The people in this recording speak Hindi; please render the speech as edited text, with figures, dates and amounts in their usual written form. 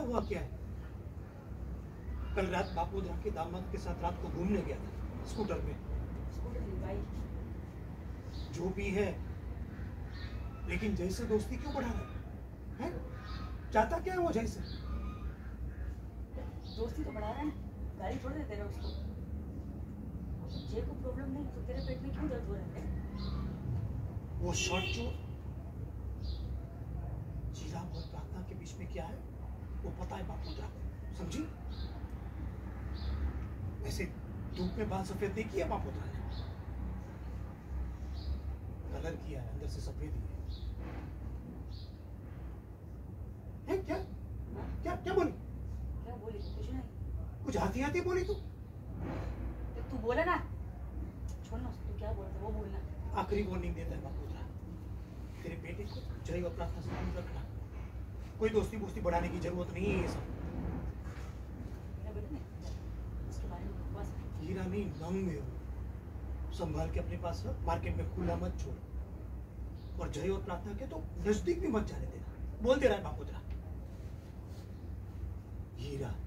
हुआ क्या है? कल रात बापूधरा के दामाद के साथ रात को घूमने गया था स्कूटर में। स्कूटर नहीं भाई, जो भी है, लेकिन जैसे दोस्ती क्यों बढ़ा रहा है? चाहता क्या है वो जैसे? दोस्ती तो बढ़ा रहा है ना, गाली छोड़ देते रहे उसको। जय को प्रॉब्लम नहीं तो तेरे पेट में क्यों दर्द हो रहा है? वो शॉर्ट जो जीराब और प्रार्थना के बीच में क्या है वो पता है बापूधरा को, समझी? वैसे धूप में बाल सफेद नहीं किया बापूधरा ने, कलर किया है, अंदर से सफेद ही है। क्या क्या क्या बोली? क्या बोली? कुछ नहीं। कुछ हाथी हाथी बोली तू? तू बोला ना, छोड़ना उसको। तू क्या बोलता वो बोलना। आखिरी वार्निंग देता है बापूधरा, तेरे बेटे को जय और प्रार्थना से दूर रखना। कोई दोस्ती वोस्ती बढ़ाने की जरूरत नहीं है। ये सब मेरा बेटा नहीं, इसके बारे में बकवास है। हीरा नहीं, नंग है वो। संभाल के अपने पास रख, मार्केट में खुला मत छोड़। और जय और प्रार्थना के तो नजदीक भी मत जाने देना, बोल दे रहा है बापूधरा। हीरा